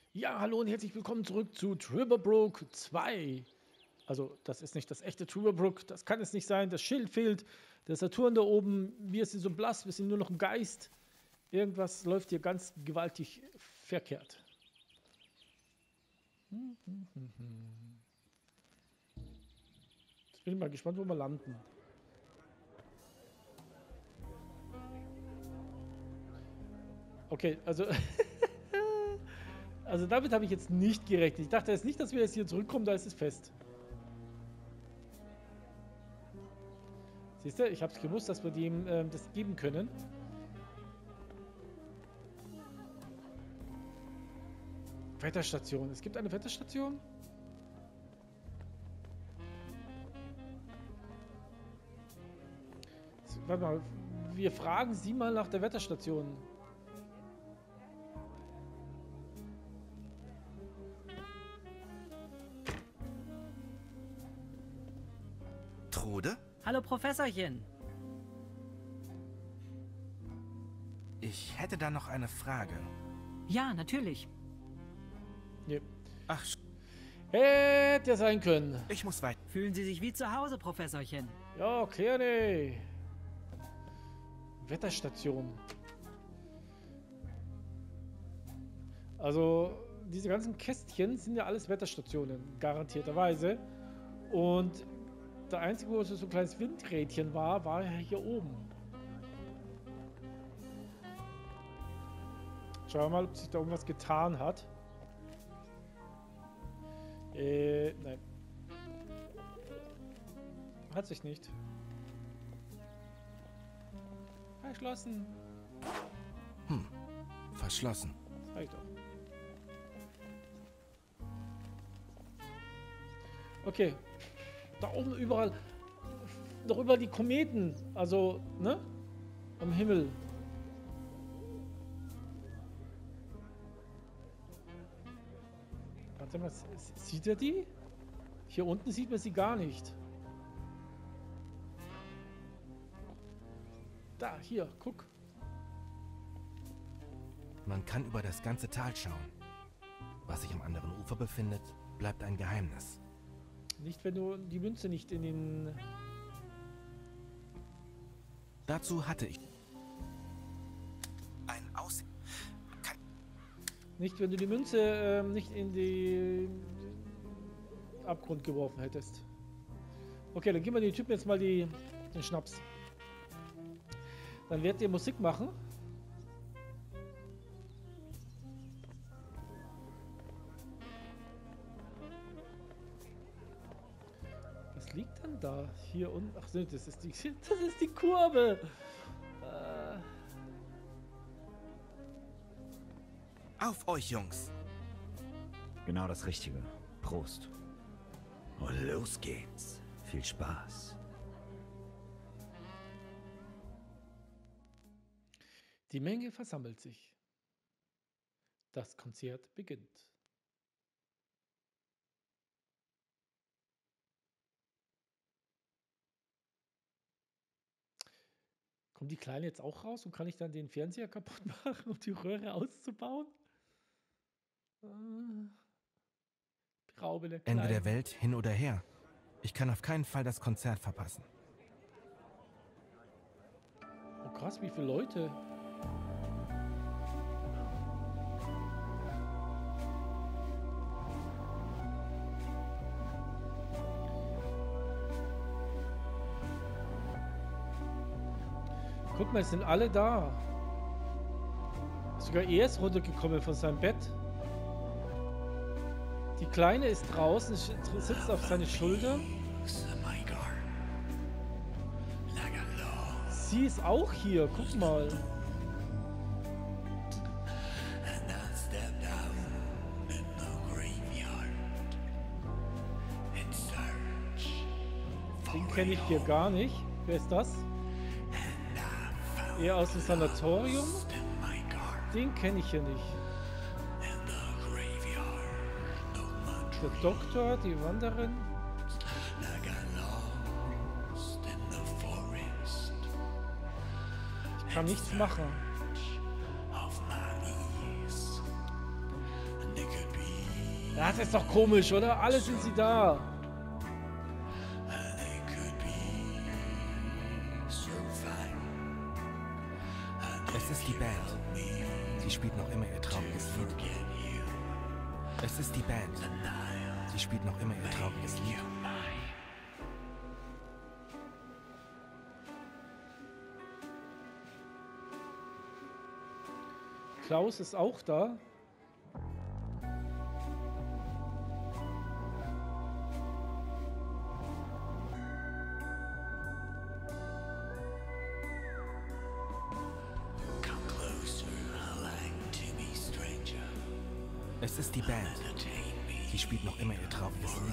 Ja, hallo und herzlich willkommen zurück zu Trevor 2. Also, das ist nicht das echte Trevor, das kann es nicht sein. Das Schild fehlt, der Saturn da oben, wir sind so blass, wir sind nur noch ein Geist. Irgendwas läuft hier ganz gewaltig verkehrt. Jetzt bin ich mal gespannt, wo wir landen. Okay, also... Also damit habe ich jetzt nicht gerechnet. Ich dachte jetzt nicht, dass wir jetzt hier zurückkommen, da ist es fest. Siehst du, ich habe es gewusst, dass wir dem das geben können. Wetterstation. Es gibt eine Wetterstation? Warte mal, wir fragen sie mal nach der Wetterstation. Trude? Hallo Professorchen. Ich hätte da noch eine Frage. Ja, natürlich. Nee. Ach, Hätte ja sein können. ich muss weiter. Fühlen Sie sich wie zu Hause, Professorchen? Ja, gerne. Wetterstation. Also, diese ganzen Kästchen sind ja alles Wetterstationen, garantierterweise. Und der einzige, wo es so ein kleines Windrädchen war, war ja hier oben. Schauen wir mal, ob sich da irgendwas getan hat. Nein. Hat sich nicht. Verschlossen. Verschlossen. Sag ich doch. Okay. Da oben überall. Noch über die Kometen. Also, ne? Am Himmel. Warte mal, sieht er die? Hier unten sieht man sie gar nicht. Da, hier, guck. Man kann über das ganze Tal schauen. Was sich am anderen Ufer befindet, bleibt ein Geheimnis. Nicht, wenn du die Münze nicht in den... Dazu hatte ich ein Aussehen. Nicht, wenn du die Münze nicht in den Abgrund geworfen hättest. Okay, dann geben wir den Typen jetzt mal den Schnaps. Dann werdet ihr Musik machen. Was liegt denn da? Hier unten. Ach, das ist die Kurve. Auf euch, Jungs! Genau das Richtige. Prost. Und los geht's. Viel Spaß. Die Menge versammelt sich. Das Konzert beginnt. Kommt die Kleine jetzt auch raus und kann ich dann den Fernseher kaputt machen, um die Röhre auszubauen? Raube der Ende Kleinen. der Welt, hin oder her. Ich kann auf keinen Fall das Konzert verpassen. Oh krass, wie viele Leute. Guck mal, es sind alle da. Sogar er ist runtergekommen von seinem Bett. Die Kleine ist draußen, sitzt auf seine Schulter. Sie ist auch hier, guck mal. Den kenne ich hier gar nicht. Wer ist das? Er aus dem Sanatorium? Den kenne ich hier nicht. Der Doktor, die Wanderin. Ich kann nichts machen. Das ist doch komisch, oder? Alle sind sie da. Es ist die Band. Sie spielt noch immer ihr trauriges Lied. Es ist die Band. Sie spielt noch immer ihr trauriges Lied. Klaus ist auch da. Es ist die Band. Sie spielt noch immer ihr trauriges Lied.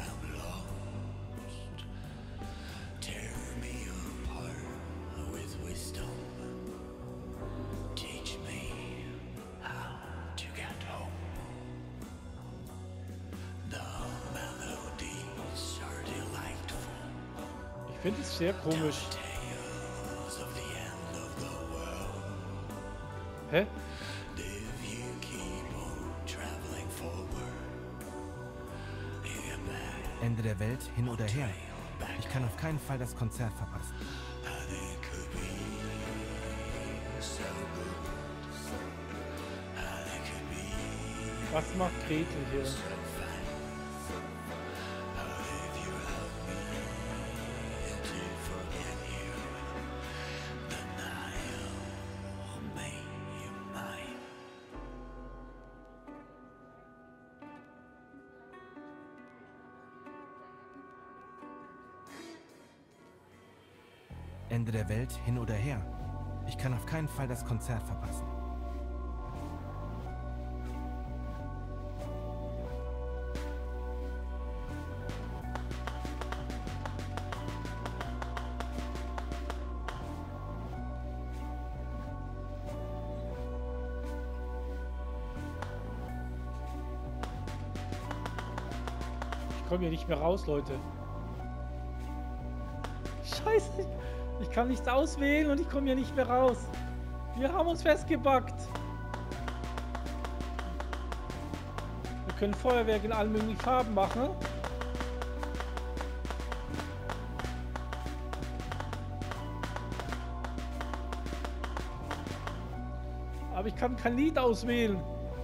Ich finde es sehr komisch. Hä? Ende der Welt, hin oder her. Ich kann auf keinen Fall das Konzert verpassen. Was macht Gretel hier? Ende der Welt, hin oder her. Ich kann auf keinen Fall das Konzert verpassen. Ich komme hier nicht mehr raus, Leute. Scheiße. Ich kann nichts auswählen und ich komme hier nicht mehr raus. Wir haben uns festgebackt. Wir können Feuerwerk in allen möglichen Farben machen. Aber ich kann kein Lied auswählen.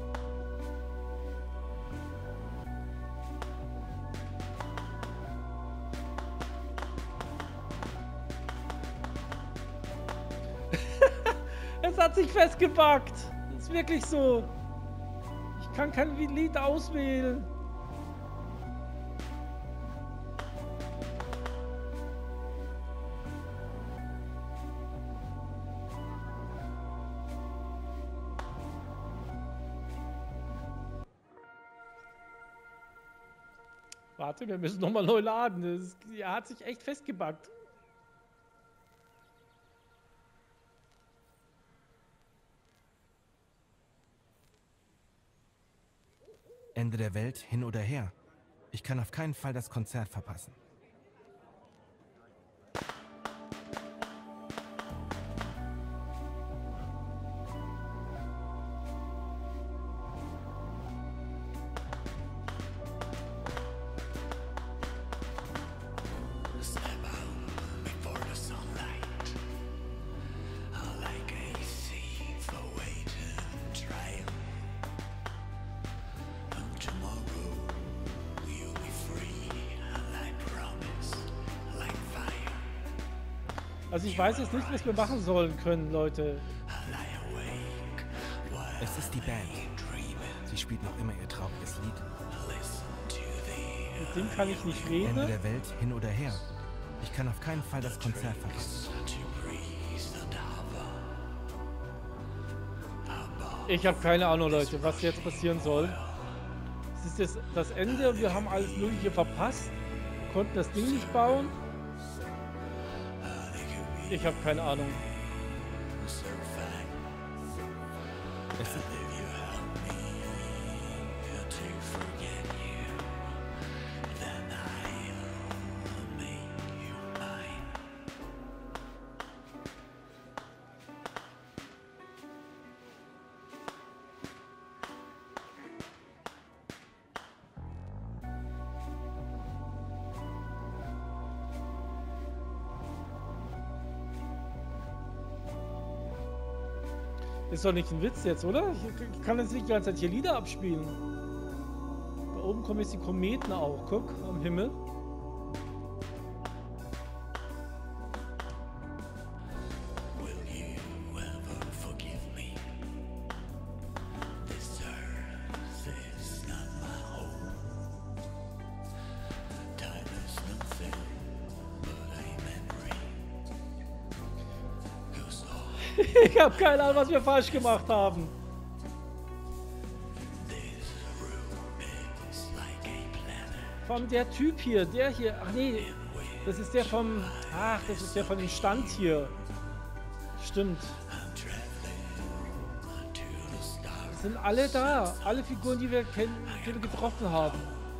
Es hat sich festgebackt. Das ist wirklich so. Ich kann kein Lied auswählen. Warte, wir müssen nochmal neu laden. Er hat sich echt festgebackt. Ende der Welt, hin oder her. Ich kann auf keinen Fall das Konzert verpassen. Also ich weiß jetzt nicht, was wir machen sollen können, Leute. Es ist die Band. Sie spielt noch immer ihr trauriges Lied. Mit dem kann ich nicht Ende reden. der Welt, hin oder her. Ich kann auf keinen Fall das Konzert verpassen. Ich habe keine Ahnung, Leute, was jetzt passieren soll. Es ist jetzt das Ende. Wir haben alles Mögliche verpasst. Konnten das Ding nicht bauen. Ich habe keine Ahnung. Es ist Ist doch nicht ein Witz jetzt, oder? Ich kann jetzt nicht die ganze Zeit hier Lieder abspielen. Da oben kommen jetzt die Kometen auch. Guck, am Himmel. Ich habe keine Ahnung, was wir falsch gemacht haben. Von der Typ hier, der hier. Ach nee, das ist der vom. Ach, das ist der von dem Stand hier. Stimmt. Das sind alle da. Alle Figuren, die wir kennen, die wir getroffen haben.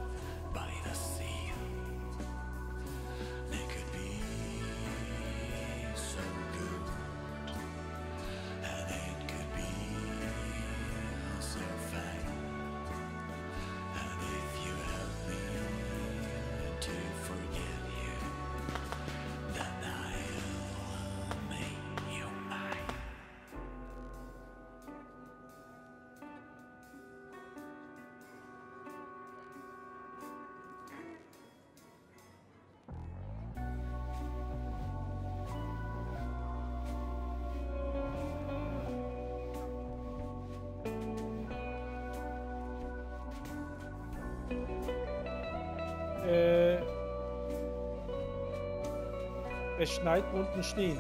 Es schneit unten Schnee.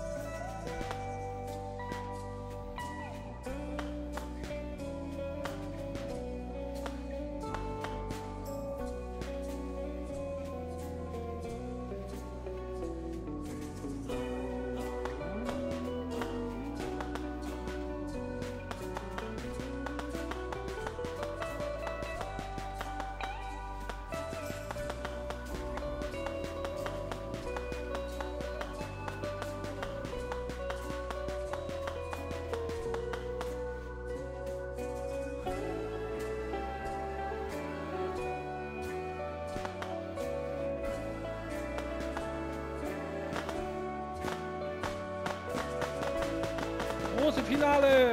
Große Finale!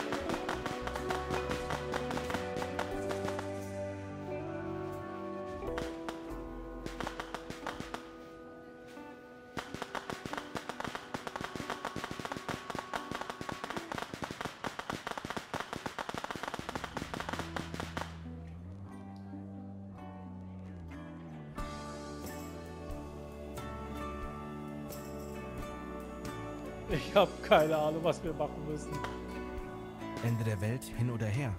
Ich habe keine Ahnung, was wir machen müssen. Ende der Welt, hin oder her.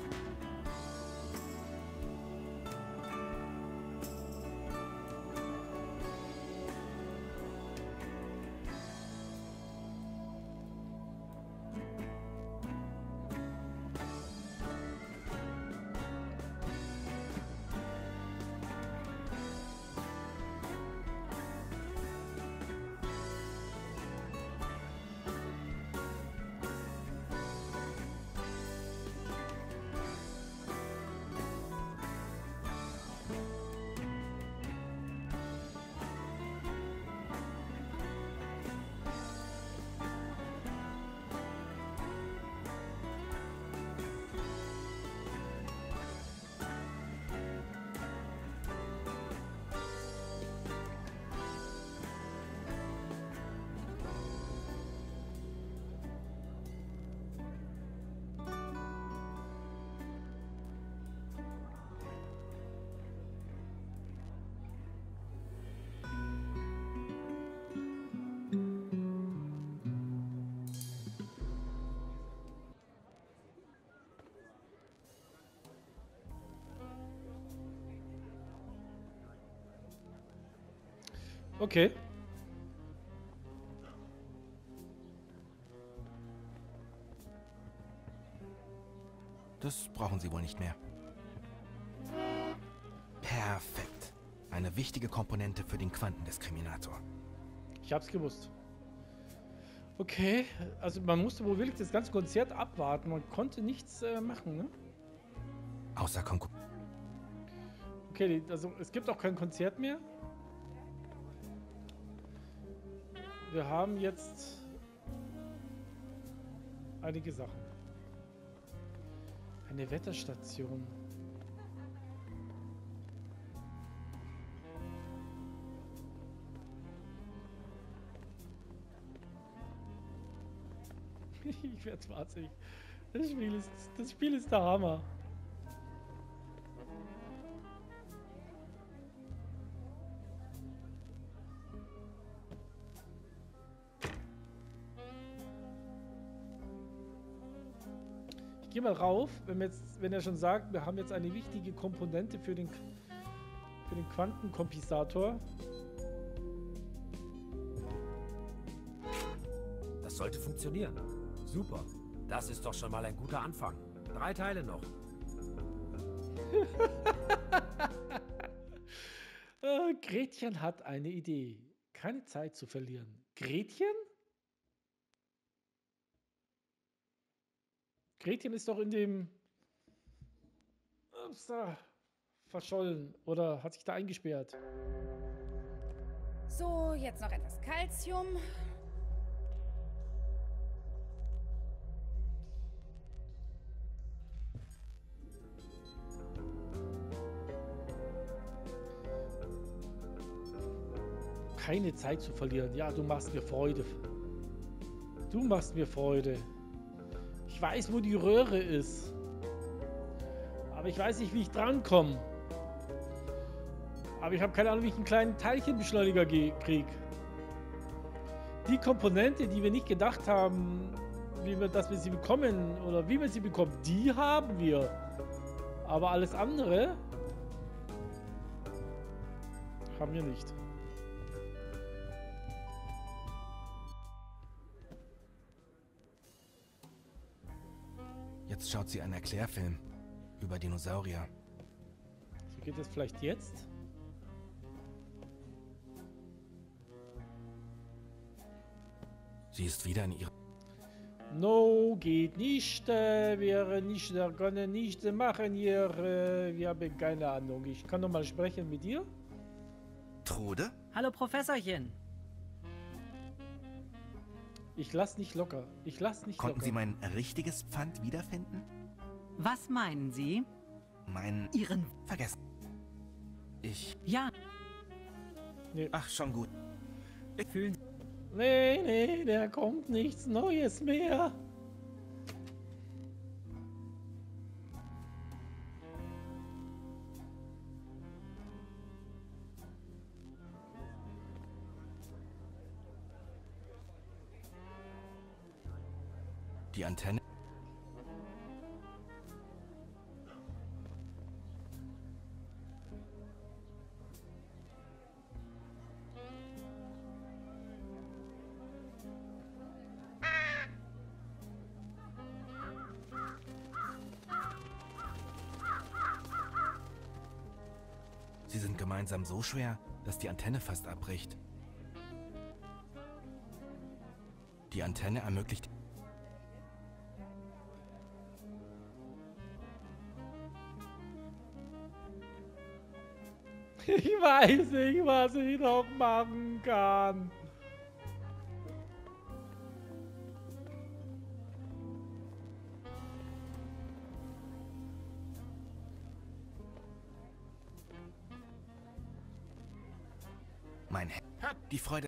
Okay. Das brauchen Sie wohl nicht mehr. Perfekt. Eine wichtige Komponente für den Quantendiskriminator. Ich hab's gewusst. Okay, also man musste wohl wirklich das ganze Konzert abwarten. Man konnte nichts machen, ne? Außer Konkurrenz. Okay, also es gibt auch kein Konzert mehr. Wir haben jetzt einige Sachen. Eine Wetterstation. Ich werde wahnsinnig. Das Spiel ist der Hammer. Ich gehe mal rauf, wenn er schon sagt, wir haben jetzt eine wichtige Komponente für den Quantenkompensator. Das sollte funktionieren. Super. Das ist doch schon mal ein guter Anfang. 3 Teile noch. Gretchen hat eine Idee. Keine Zeit zu verlieren. Gretchen? Gretchen ist doch in dem... Ist da verschollen oder hat sich da eingesperrt. So, jetzt noch etwas Calcium. Keine Zeit zu verlieren. Ja, du machst mir Freude. Du machst mir Freude. Ich weiß, wo die Röhre ist. Aber ich weiß nicht, wie ich drankomme. Aber ich habe keine Ahnung, wie ich einen kleinen Teilchenbeschleuniger kriege. Die Komponente, die wir nicht gedacht haben, dass wir sie bekommen oder wie wir sie bekommen, die haben wir. Aber alles andere haben wir nicht. Jetzt schaut sie einen Erklärfilm über Dinosaurier. So geht es vielleicht jetzt? Sie ist wieder in ihrer... No, geht nicht. Wir können nicht machen hier. Wir haben keine Ahnung. Ich kann noch mal sprechen mit dir. Trude? Hallo, Professorchen. Ich lass nicht locker. Ich lass nicht Konnten locker. Sie mein richtiges Pfand wiederfinden? Was meinen Sie? Ihren... Vergessen. Ich... Ja, Ach, schon gut. fühlen Nee, da kommt nichts Neues mehr. Die Antenne... Sie sind gemeinsam so schwer, dass die Antenne fast abbricht. Die Antenne ermöglicht... Ich weiß nicht, was ich noch machen kann. Mein Herr... Die Freude...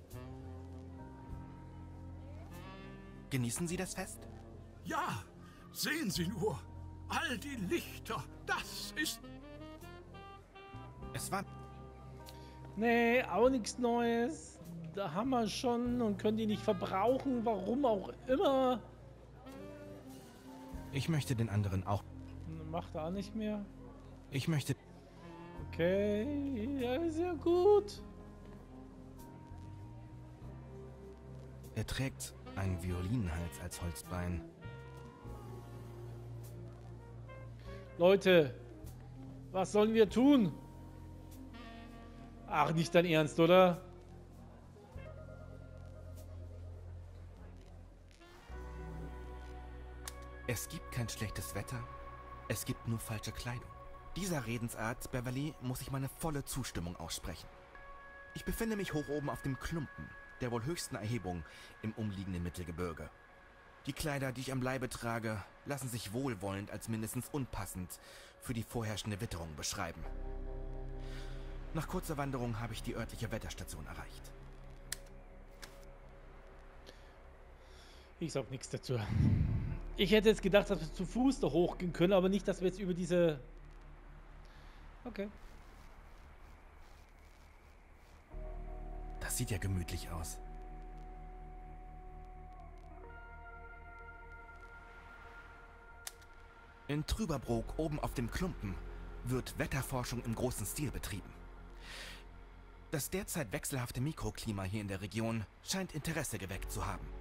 Genießen Sie das Fest? Ja, sehen Sie nur. All die Lichter, das ist... Es war... Nee, auch nichts Neues. Da haben wir schon und können die nicht verbrauchen, warum auch immer. Ich möchte den anderen auch... Macht er auch nicht mehr. Ich möchte... Okay, ja, ist ja gut. Er trägt einen Violinenhals als Holzbein. Leute, was sollen wir tun? Ach, nicht dein Ernst, oder? Es gibt kein schlechtes Wetter. Es gibt nur falsche Kleidung. Dieser Redensart, Beverly, muss ich meine volle Zustimmung aussprechen. Ich befinde mich hoch oben auf dem Klumpen, der wohl höchsten Erhebung im umliegenden Mittelgebirge. Die Kleider, die ich am Leibe trage, lassen sich wohlwollend als mindestens unpassend für die vorherrschende Witterung beschreiben. Nach kurzer Wanderung habe ich die örtliche Wetterstation erreicht. Ich sag nichts dazu. Ich hätte jetzt gedacht, dass wir zu Fuß da hochgehen können, aber nicht, dass wir jetzt über diese... Okay. Das sieht ja gemütlich aus. In Trüberbrook, oben auf dem Klumpen, wird Wetterforschung im großen Stil betrieben. Das derzeit wechselhafte Mikroklima hier in der Region scheint Interesse geweckt zu haben.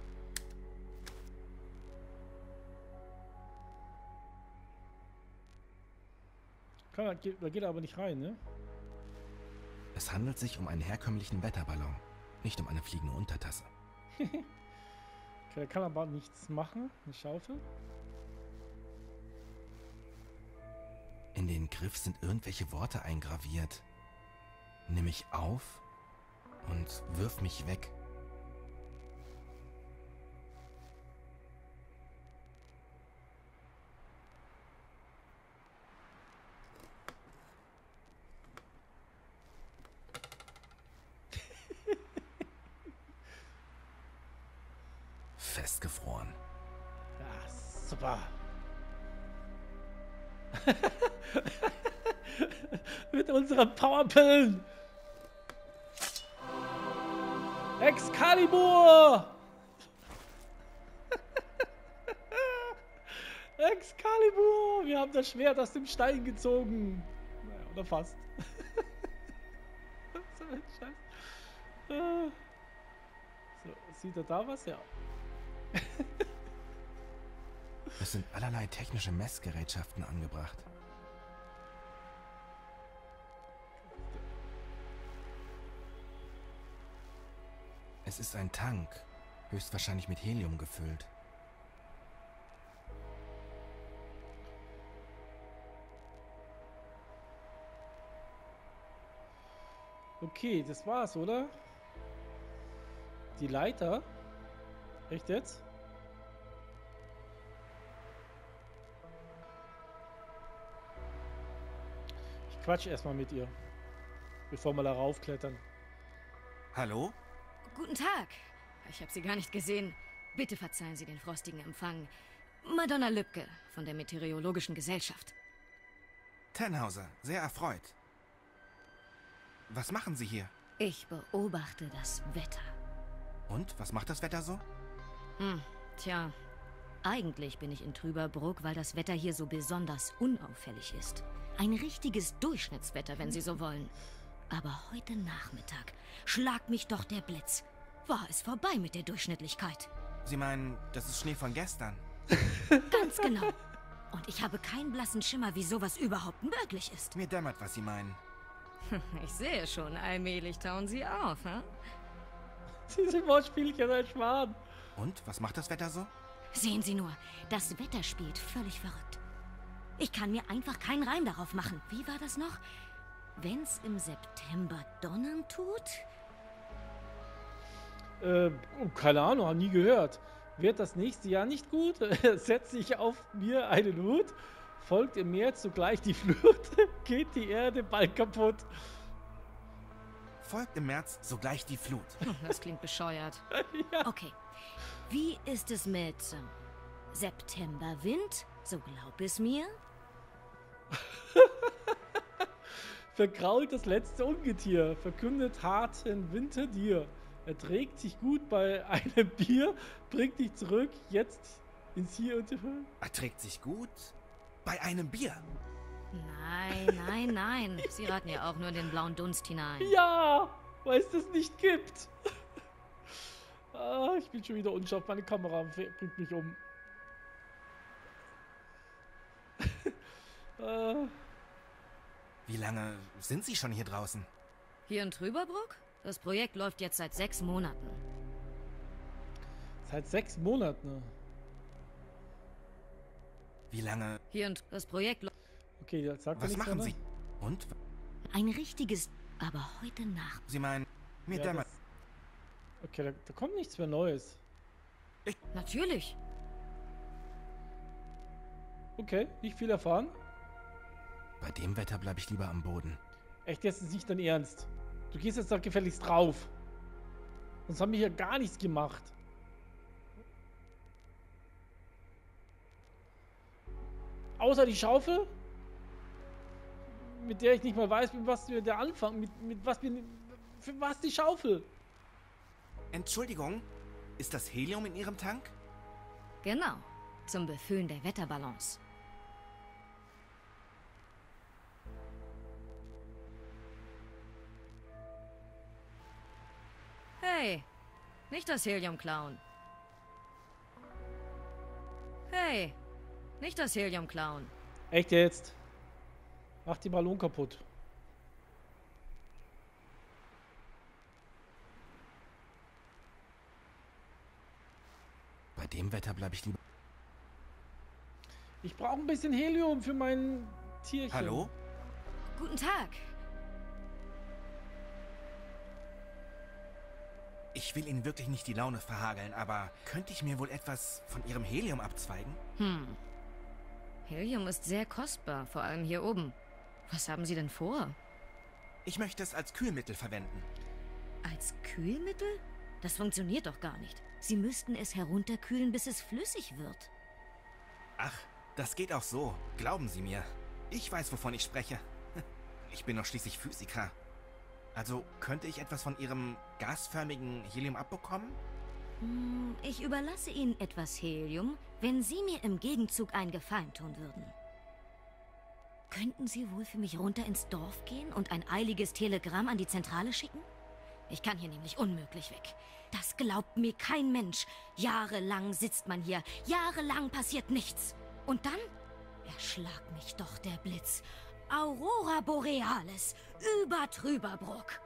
Da geht er aber nicht rein, ne? Es handelt sich um einen herkömmlichen Wetterballon, nicht um eine fliegende Untertasse. Okay, da kann aber nichts machen. Eine Schaufel. In den Griff sind irgendwelche Worte eingraviert. Nimm mich auf und wirf mich weg. Festgefroren. Ja, super. Mit unseren Powerpillen. Excalibur! Excalibur! Wir haben das Schwert aus dem Stein gezogen. Naja, oder fast. So ein Scheiß. So, sieht er da was? Ja. Es sind allerlei technische Messgerätschaften angebracht. Es ist ein Tank, höchstwahrscheinlich mit Helium gefüllt. Okay, das war's, oder? Die Leiter? Echt jetzt? Ich quatsch erstmal mit ihr, bevor wir da raufklettern. Hallo? Guten Tag. Ich habe Sie gar nicht gesehen. Bitte verzeihen Sie den frostigen Empfang. Madonna Lübke von der Meteorologischen Gesellschaft. Tannhauser, sehr erfreut. Was machen Sie hier? Ich beobachte das Wetter. Und, was macht das Wetter so? Tja, eigentlich bin ich in Trüberbrook, weil das Wetter hier so besonders unauffällig ist. Ein richtiges Durchschnittswetter, wenn Sie so wollen. Aber heute Nachmittag schlag mich doch der Blitz. War es vorbei mit der Durchschnittlichkeit? Sie meinen, das ist Schnee von gestern? Ganz genau. Und ich habe keinen blassen Schimmer, wie sowas überhaupt möglich ist. Mir dämmert, was Sie meinen. Ich sehe schon, allmählich tauen Sie auf, hm? Diese Wortspielchen, ein Schwan. Und, was macht das Wetter so? Sehen Sie nur, das Wetter spielt völlig verrückt. Ich kann mir einfach keinen Reim darauf machen. Wie war das noch? Wenn's im September donnern tut? Keine Ahnung, habe nie gehört. Wird das nächste Jahr nicht gut? Setze ich auf mir einen Hut? Folgt im März sogleich die Flut? Geht die Erde bald kaputt? Folgt im März sogleich die Flut. Das klingt bescheuert. Ja. Okay. Wie ist es mit Septemberwind? So glaub es mir. Vergrault das letzte Ungetier, verkündet harten Winter dir. Er trägt sich gut bei einem Bier, bringt dich zurück, jetzt ins Hier und Hier. Er trägt sich gut bei einem Bier. Nein. Sie raten ja auch nur in den blauen Dunst hinein. Ja, weil es das nicht gibt. Ich bin schon wieder unscharf, meine Kamera bringt mich um. Wie lange sind Sie schon hier draußen? Hier in Trüberbrook? Das Projekt läuft jetzt seit 6 Monaten. Seit 6 Monaten. Wie lange? Hier und das Projekt läuft. Okay, jetzt sagt er Was nichts machen mehr, Sie? ne? Und? Ein richtiges, aber heute Nacht. Sie meinen, mir Ja, dämmert. okay, da kommt nichts mehr Neues. Natürlich. Okay, nicht viel erfahren. Bei dem Wetter bleibe ich lieber am Boden. Echt, jetzt ist nicht dein Ernst. Du gehst jetzt da gefälligst drauf. Sonst haben wir hier gar nichts gemacht. Außer die Schaufel, mit der ich nicht mal weiß, mit was wir da anfangen. Mit was wir... Für was die Schaufel? Entschuldigung, ist das Helium in Ihrem Tank? Genau, zum Befüllen der Wetterballons. Hey, nicht das Helium klauen. Hey, nicht das Helium klauen. Echt jetzt? Mach die Ballon kaputt. Bei dem Wetter bleibe ich lieber... Ich brauche ein bisschen Helium für mein Tierchen. Hallo? Guten Tag. Ich will Ihnen wirklich nicht die Laune verhageln, aber könnte ich mir wohl etwas von Ihrem Helium abzweigen? Helium ist sehr kostbar, vor allem hier oben. Was haben Sie denn vor? Ich möchte es als Kühlmittel verwenden. Als Kühlmittel? Das funktioniert doch gar nicht. Sie müssten es herunterkühlen, bis es flüssig wird. Ach, das geht auch so. Glauben Sie mir. Ich weiß, wovon ich spreche. Ich bin doch schließlich Physiker. Also, könnte ich etwas von Ihrem gasförmigen Helium abbekommen? Ich überlasse Ihnen etwas Helium, wenn Sie mir im Gegenzug einen Gefallen tun würden. Könnten Sie wohl für mich runter ins Dorf gehen und ein eiliges Telegramm an die Zentrale schicken? Ich kann hier nämlich unmöglich weg. Das glaubt mir kein Mensch. Jahrelang sitzt man hier, jahrelang passiert nichts. Und dann erschlagt mich doch der Blitz. Aurora Borealis über Trüberbrook.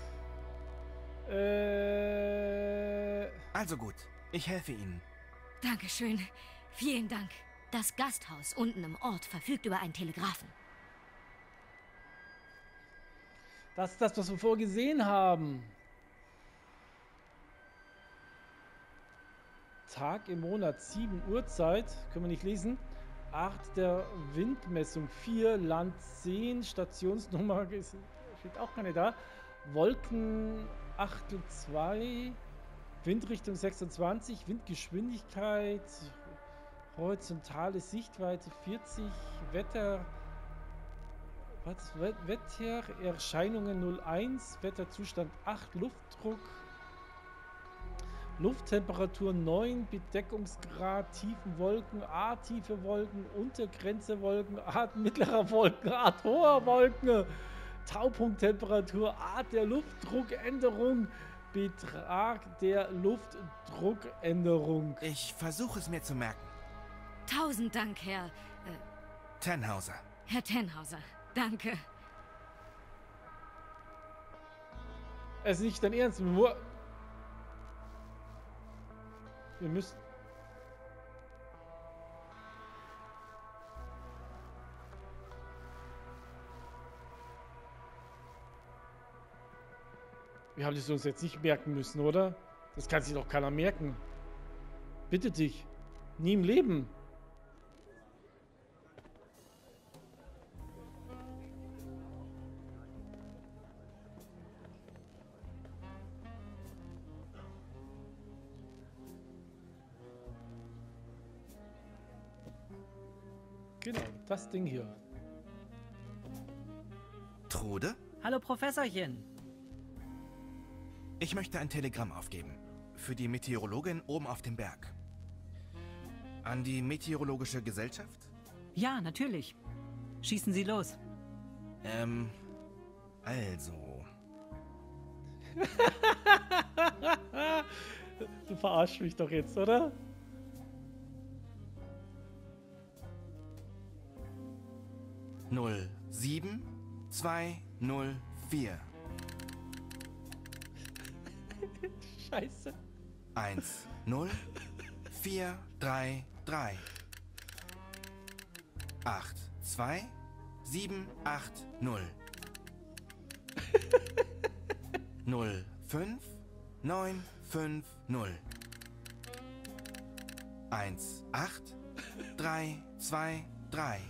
Also gut, ich helfe Ihnen. Dankeschön. Vielen Dank. Das Gasthaus unten im Ort verfügt über einen Telegraphen. Das ist das, was wir vorgesehen haben. Tag im Monat, 7 Uhrzeit. Können wir nicht lesen. 8 der Windmessung, 4 Land 10, Stationsnummer steht auch keine da. Wolken Achtel 2, Windrichtung 26, Windgeschwindigkeit, horizontale Sichtweite 40, Wettererscheinungen 01, Wetterzustand 8, Luftdruck, Lufttemperatur 9, Bedeckungsgrad, tiefen Wolken, A, tiefe Wolken, Untergrenze Wolken, Art mittlerer Wolken, Art hoher Wolken, Taupunkttemperatur, Art der Luftdruckänderung, Betrag der Luftdruckänderung. Ich versuche es mir zu merken. 1000 Dank, Herr Tannhauser. Herr Tannhauser. Danke. Es ist nicht dein Ernst. Wir müssen... Wir haben das uns jetzt nicht merken müssen, oder? Das kann sich doch keiner merken. Bitte dich. Nie im Leben. Genau, das Ding hier. Trude? Hallo, Professorchen. Ich möchte ein Telegramm aufgeben. Für die Meteorologin oben auf dem Berg. An die Meteorologische Gesellschaft? Ja, natürlich. Schießen Sie los. Also. Du verarschst mich doch jetzt, oder? Null 7 2 0 4 Scheiße. 1 0 4 3 3 8 2 7 8 0 0 5 9 5 0 1 8 3, 2, 3.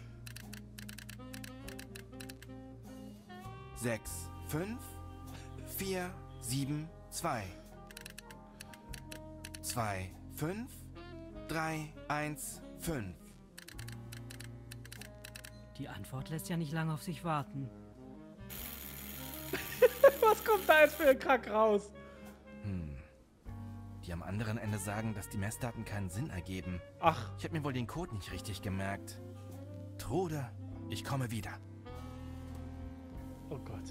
6, 5, 4, 7, 2. 2, 5, 3, 1, 5. Die Antwort lässt ja nicht lange auf sich warten. Was kommt da jetzt für ein Kack raus? Die am anderen Ende sagen, dass die Messdaten keinen Sinn ergeben. Ach, Ich habe mir wohl den Code nicht richtig gemerkt. Trude, ich komme wieder. oh Gott.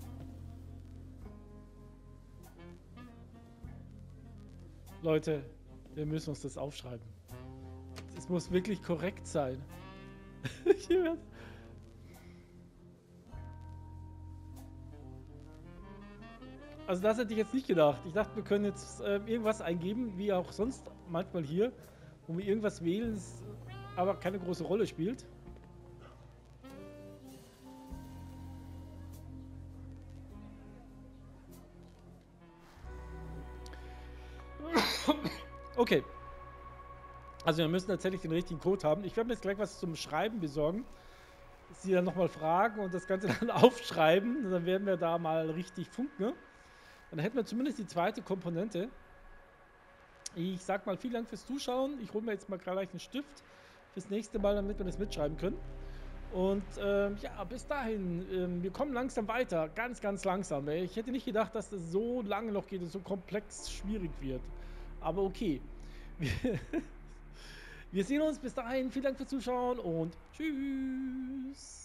Leute, wir müssen uns das aufschreiben. Es muss wirklich korrekt sein. Also das hätte ich jetzt nicht gedacht. Ich dachte, wir können jetzt irgendwas eingeben, wie auch sonst manchmal hier, wo wir irgendwas wählen, das aber keine große Rolle spielt. Okay. Also wir müssen tatsächlich den richtigen Code haben. Ich werde mir jetzt gleich was zum Schreiben besorgen. Sie dann nochmal fragen und das Ganze dann aufschreiben. Und dann werden wir da mal richtig funken. Und dann hätten wir zumindest die zweite Komponente. Ich sag mal vielen Dank fürs Zuschauen. Ich hole mir jetzt mal gleich einen Stift fürs nächste Mal, damit wir das mitschreiben können. Und ja, bis dahin. Wir kommen langsam weiter. Ganz, ganz langsam. Ich hätte nicht gedacht, dass das so lange noch geht und so komplex schwierig wird. Aber okay. Wir sehen uns bis dahin. Vielen Dank fürs Zuschauen und tschüss.